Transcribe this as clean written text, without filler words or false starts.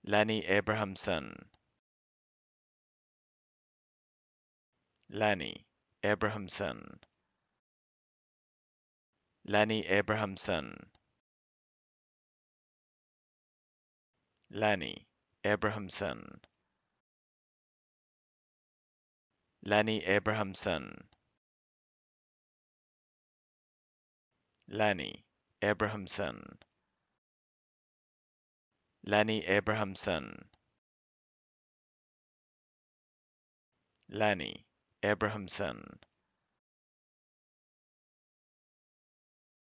Lenny Abrahamson, Lenny Abrahamson, Lenny Abrahamson, Lenny Abrahamson, Lenny Abrahamson, Lenny Abrahamson, Lenny Abrahamson, Lenny Abrahamson.